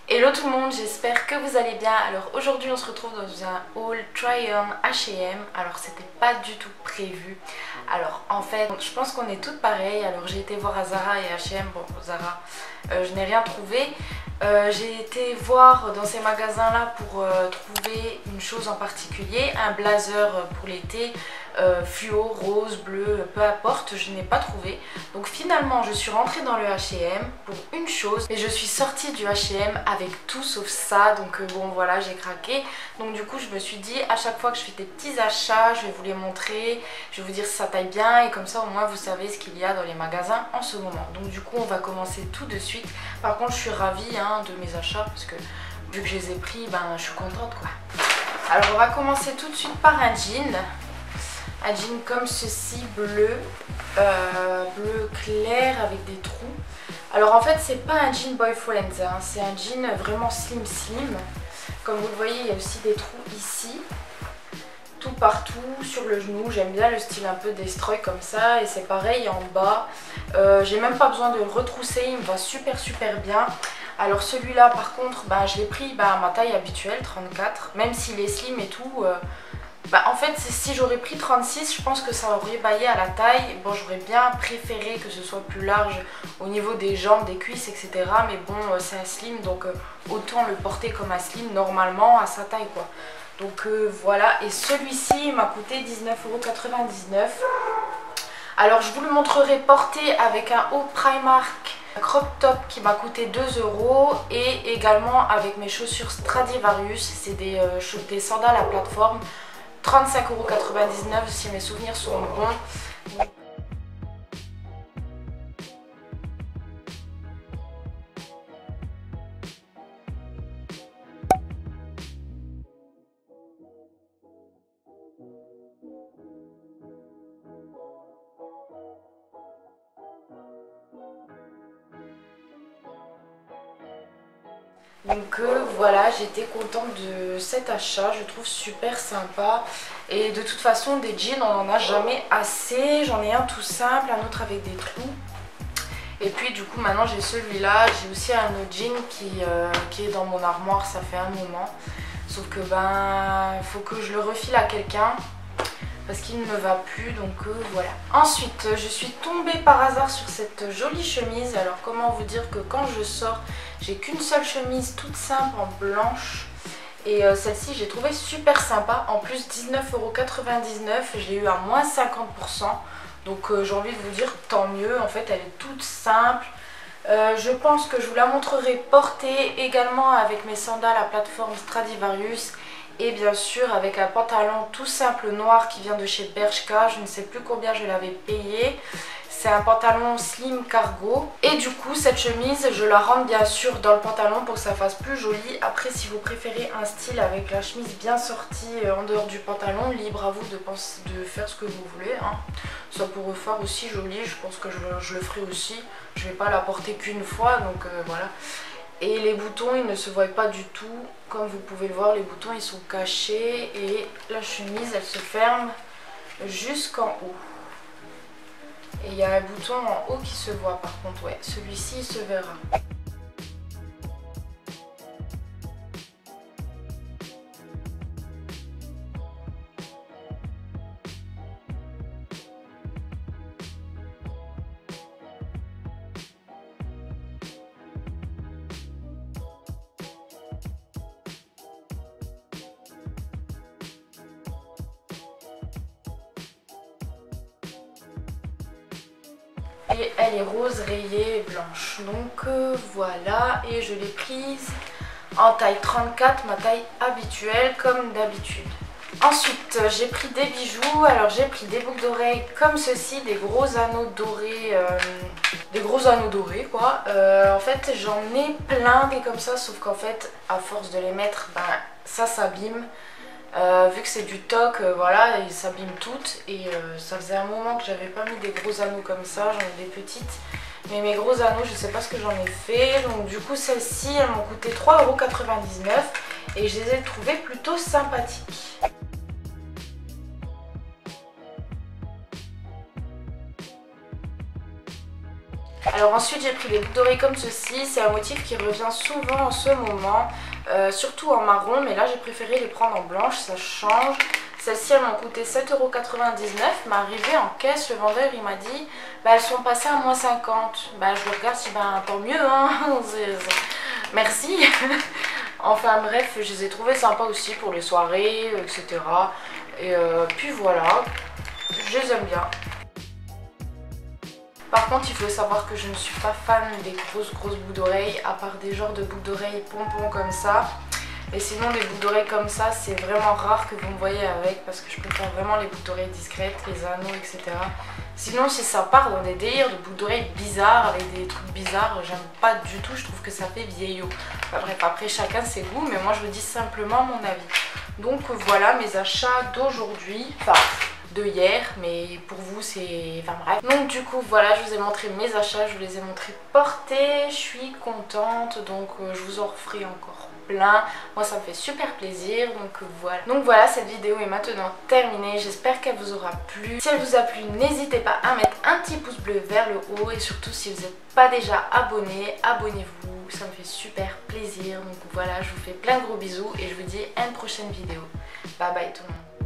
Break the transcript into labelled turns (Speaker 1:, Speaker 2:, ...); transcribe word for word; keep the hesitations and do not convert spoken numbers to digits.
Speaker 1: Hello tout le monde, j'espère que vous allez bien. Alors aujourd'hui on se retrouve dans un haul try on H et M. Alors c'était pas du tout prévu. Alors en fait je pense qu'on est toutes pareilles. Alors j'ai été voir à Zara et H et M. Bon Zara euh, je n'ai rien trouvé. euh, J'ai été voir dans ces magasins là pour euh, trouver une chose en particulier. Un blazer pour l'été, euh, fluo, rose, bleu, peu importe, je n'ai pas trouvé. Donc finalement je suis rentrée dans le H et M pour une chose. Et je suis sortie du H et M avec tout sauf ça. Donc euh, bon voilà, j'ai craqué. Donc du coup je me suis dit à chaque fois que je fais des petits achats, je vais vous les montrer. Je vais vous dire si ça taille bien et comme ça au moins vous savez ce qu'il y a dans les magasins en ce moment. Donc du coup on va commencer tout de suite. Par contre je suis ravie hein, de mes achats parce que vu que je les ai pris, ben je suis contente quoi. Alors on va commencer tout de suite par un jean. Un jean comme ceci, bleu, euh, bleu clair avec des trous. Alors en fait c'est pas un jean boyfriend, hein, c'est un jean vraiment slim slim. Comme vous le voyez il y a aussi des trous ici, tout partout sur le genou. J'aime bien le style un peu destroy comme ça. Et c'est pareil en bas, euh, j'ai même pas besoin de le retrousser, il me va super super bien. Alors celui-là par contre bah, je l'ai pris bah, à ma taille habituelle, trente-quatre, même s'il est slim et tout. euh, Bah en fait si j'aurais pris trente-six je pense que ça aurait baillé à la taille. Bon j'aurais bien préféré que ce soit plus large au niveau des jambes, des cuisses etc. Mais bon c'est un slim donc euh, autant le porter comme un slim normalement à sa taille quoi. Donc euh, voilà, et celui-ci m'a coûté dix-neuf euros quatre-vingt-dix-neuf. Alors je vous le montrerai porté avec un haut Primark crop top qui m'a coûté deux euros et également avec mes chaussures Stradivarius. C'est des, euh, des sandales à plateforme. trente-cinq euros quatre-vingt-dix-neuf si mes souvenirs sont bons. Donc euh, voilà, j'étais contente de cet achat, je trouve super sympa. Et de toute façon des jeans on n'en a jamais assez. J'en ai un tout simple, un autre avec des trous. Et puis du coup maintenant j'ai celui-là. J'ai aussi un autre jean qui, euh, qui est dans mon armoire, ça fait un moment. Sauf que ben il faut que je le refile à quelqu'un parce qu'il ne me va plus, donc euh, voilà. Ensuite je suis tombée par hasard sur cette jolie chemise. Alors comment vous dire que quand je sors j'ai qu'une seule chemise toute simple en blanche. Et euh, celle-ci j'ai trouvé super sympa. En plus dix-neuf euros quatre-vingt-dix-neuf, je l'ai eu à moins cinquante pour cent. Donc euh, j'ai envie de vous dire tant mieux. En fait elle est toute simple. Euh, je pense que je vous la montrerai portée également avec mes sandales à plateforme Stradivarius. Et bien sûr avec un pantalon tout simple noir qui vient de chez Bershka. Je ne sais plus combien je l'avais payé. C'est un pantalon slim cargo. Et du coup cette chemise je la rentre bien sûr dans le pantalon pour que ça fasse plus joli. Après si vous préférez un style avec la chemise bien sortie en dehors du pantalon, libre à vous de, penser, de faire ce que vous voulez hein. Ça pourrait faire aussi joli, je pense que je, je le ferai aussi. Je ne vais pas la porter qu'une fois donc euh, voilà. Et les boutons ils ne se voient pas du tout. Comme vous pouvez le voir les boutons ils sont cachés. Et la chemise elle se ferme jusqu'en haut. Et il y a un bouton en haut qui se voit par contre, ouais, celui-ci il se verra. Et elle est rose rayée et blanche. Donc euh, voilà, et je l'ai prise en taille trente-quatre, ma taille habituelle comme d'habitude. Ensuite j'ai pris des bijoux. Alors j'ai pris des boucles d'oreilles comme ceci, des gros anneaux dorés, euh, des gros anneaux dorés quoi. Euh, en fait j'en ai plein des comme ça, sauf qu'en fait à force de les mettre, ben ça s'abîme. Euh, vu que c'est du toc, euh, voilà, ils s'abîment toutes. Et euh, ça faisait un moment que j'avais pas mis des gros anneaux comme ça, j'en ai des petites. Mais mes gros anneaux, je sais pas ce que j'en ai fait. Donc du coup, celles-ci, elles m'ont coûté trois euros quatre-vingt-dix-neuf. Et je les ai trouvées plutôt sympathiques. Alors ensuite j'ai pris les boucles d'oreilles comme ceci, c'est un motif qui revient souvent en ce moment, euh, surtout en marron, mais là j'ai préféré les prendre en blanche, ça change. Celles-ci elles m'ont coûté sept euros quatre-vingt-dix-neuf, mais arrivé en caisse, le vendeur il m'a dit bah elles sont passées à moins cinquante. Bah je le regarde, je dis bah tant mieux hein, merci. Enfin bref, je les ai trouvées sympas aussi pour les soirées, et cetera. Et euh, puis voilà, je les aime bien. Par contre il faut savoir que je ne suis pas fan des grosses grosses boucles d'oreilles, à part des genres de boucles d'oreilles pompons comme ça. Et sinon des boucles d'oreilles comme ça c'est vraiment rare que vous me voyez avec, parce que je préfère vraiment les boucles d'oreilles discrètes, les anneaux, et cetera. Sinon si ça part dans des délires de boucles d'oreilles bizarres, avec des trucs bizarres, j'aime pas du tout, je trouve que ça fait vieillot. Enfin bref, après chacun ses goûts, mais moi je vous dis simplement mon avis. Donc voilà mes achats d'aujourd'hui, enfin de hier, mais pour vous c'est... enfin bref. Donc du coup voilà, je vous ai montré mes achats, je vous les ai montrés portés, je suis contente, donc euh, je vous en referai encore plein. Moi ça me fait super plaisir, donc voilà. Donc voilà, cette vidéo est maintenant terminée, j'espère qu'elle vous aura plu. Si elle vous a plu, n'hésitez pas à mettre un petit pouce bleu vers le haut, et surtout si vous n'êtes pas déjà abonné, abonnez-vous, ça me fait super plaisir. Donc voilà, je vous fais plein de gros bisous et je vous dis à une prochaine vidéo. Bye bye tout le monde.